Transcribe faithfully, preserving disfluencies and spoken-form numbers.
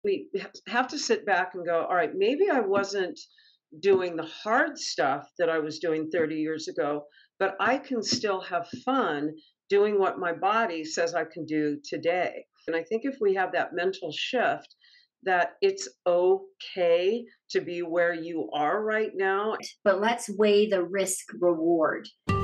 We ha- have to sit back and go, all right, maybe I wasn't doing the hard stuff that I was doing thirty years ago, but I can still have fun doing what my body says I can do today. And I think if we have that mental shift, that it's okay to be where you are right now. But let's weigh the risk reward.